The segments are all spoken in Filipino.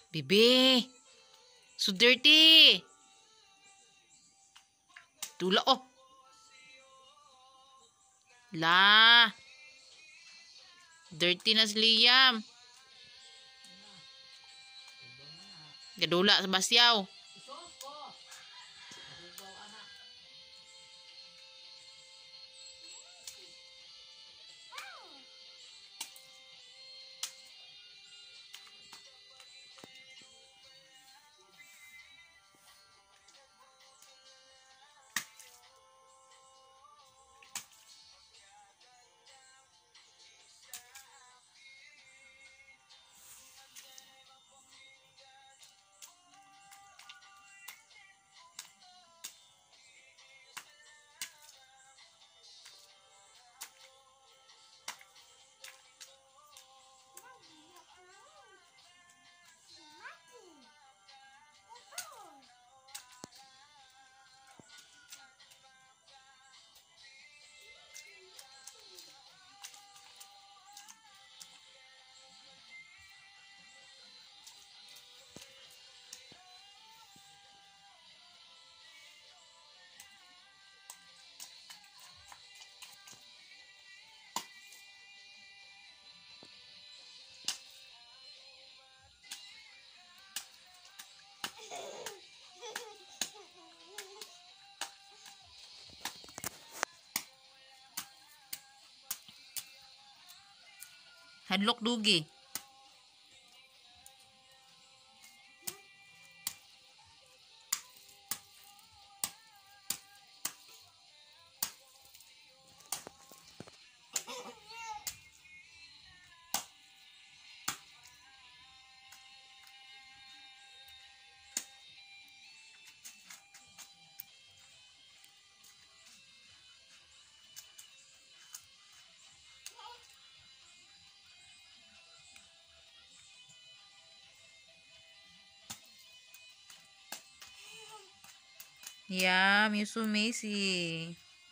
Bebe. So dirty. Tula oh. La. Dirty na si Liam. Gadula sa basyaw. Hadlok dugi. Yum, you're so messy.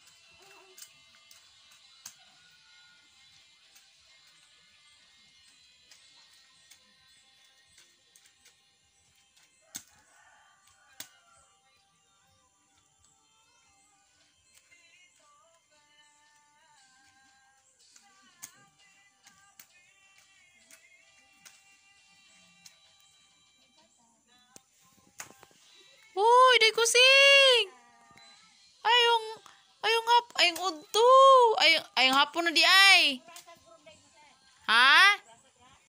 Uy, day kusing. Ayong udto. Ayong hapon na di ay. Ha?